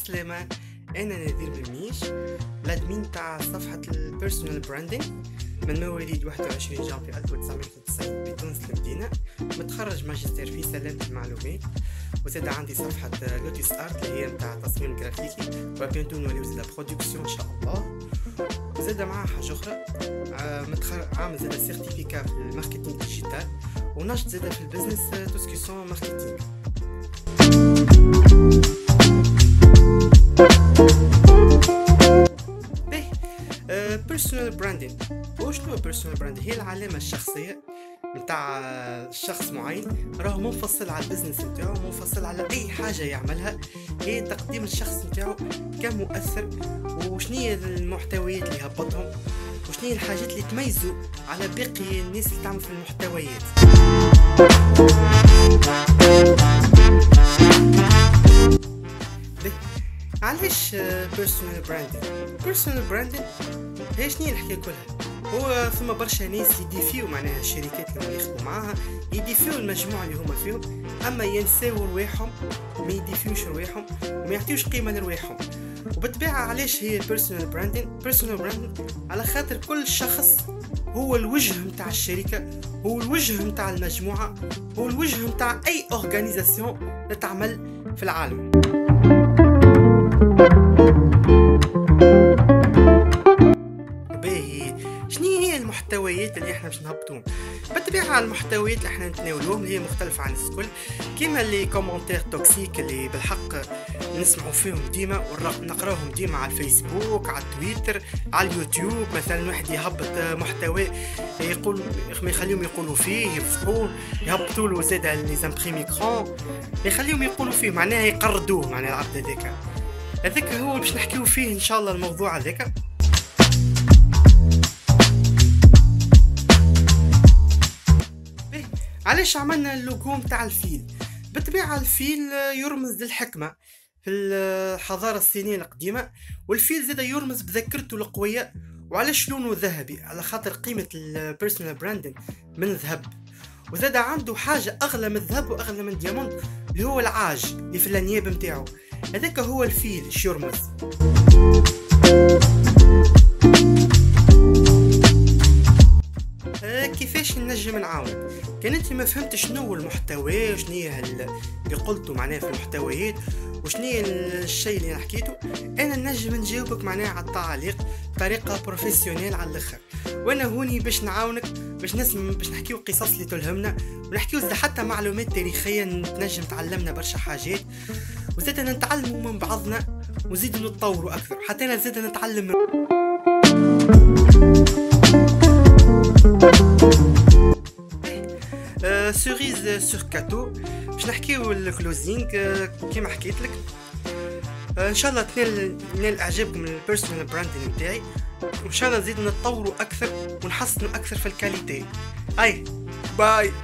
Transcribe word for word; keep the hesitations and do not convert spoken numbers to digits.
السلامة. أنا نذير مميش، الادمين تاع صفحة البيرسونال براندينغ من مواليد واحد وعشرين جانفي ألف وتسعمية وثلاثة وتسعين بتونس المدينة، متخرج ماجستير في سلامة المعلومات، وزاد عندي صفحة لوتيس ارت اللي هي نتاع تصميم جرافيكي، وبيانتو نوليو زاد برودكسيون ان شاء الله. وزاد معاه حاجة أخرى، متخرج عامل زاد سيرتيفيكا في الماركتينغ ديجيتال، ونشط زاد في البزنس توسكي سون ماركتينغ. بيرسونال براندينغ، وشنو بيرسونال براندينغ؟ هي العلامة الشخصية متاع شخص معين، راه منفصل على البزنس نتاعو، منفصل على اي حاجة يعملها، هي تقديم الشخص نتاعو كمؤثر، وشنية المحتويات اللي هبطهم، وشنية الحاجات اللي تميزوا على باقي الناس اللي تعمل في المحتويات. علاش بيرسونال براندينغ؟ بيرسونال براندينغ هي شنية الحكاية كلها؟ هو ثم برشا ناس يديفيو معناها الشركات اللي هما يخدموا معاها، يديفيو المجموعة اللي هما فيهم، اما ينساو رواحهم، ما يديفيوش رواحهم وما يعطيوش قيمة لرواحهم. وبالطبيعة علاش هي بيرسونال براندينغ؟ بيرسونال براندينغ على خاطر كل شخص هو الوجه متاع الشركة، هو الوجه متاع المجموعة، هو الوجه متاع اي اورغانيزاسيون تعمل في العالم. المحتويات اللي احنا باش نهبطوهم، بالطبيعه المحتويات اللي احنا نتناولوهم اللي هي مختلفه عن الكل، كيما لي كومونتير توكسيك اللي بالحق نسمعوا فيهم ديما ونقراوهم ديما على الفيسبوك، على تويتر، على اليوتيوب. مثلا واحد يهبط محتوى يقول ما يخليهم يقولوا فيه، يفضحوه، يهبطوا له زاد لي زامبريمي كرون، يخليهم يقولوا فيه، معناها يقردوه. معناها العبد هذاك هذاك هو باش نحكيو فيه ان شاء الله الموضوع هذاك. علاش عملنا اللوغو متاع الفيل؟ بالطبيعة الفيل يرمز للحكمة في الحضارة الصينية القديمة، والفيل زاد يرمز بذاكرته القوية. وعلاش لونه ذهبي؟ على خاطر قيمة البيرسونال براندينغ من الذهب، وزاد عنده حاجة أغلى من الذهب وأغلى من الديامونت اللي هو العاج اللي في الأنياب متاعه، هذاك هو الفيل اش يرمز. كيفاش نجم نعاون؟ كان انت ما فهمت شنو المحتوى، شنية اللي قلته معناها في المحتويات، وشنية الشيء اللي حكيته، انا نجم نجاوبك معناها على التعليق بطريقه بروفيسيونيل على الاخر. وانا هوني باش نعاونك، باش نسم باش نحكيو قصص اللي تلهمنا، ونحكيو حتى معلومات تاريخيه تنجم تعلمنا برشا حاجات، وزاد نتعلموا من بعضنا ونزيدوا نتطوروا اكثر، حتى انا زاد نتعلم من... سوريز سور كاتو باش نحكيو الكلوزينغ كيما حكيت لك. ان شاء الله تنال نال اعجابكم البيرسونال براندينغ نتاعي، وان شاء الله نزيد نتطوروا اكثر ونحسنوا اكثر في الكاليتي. اي باي.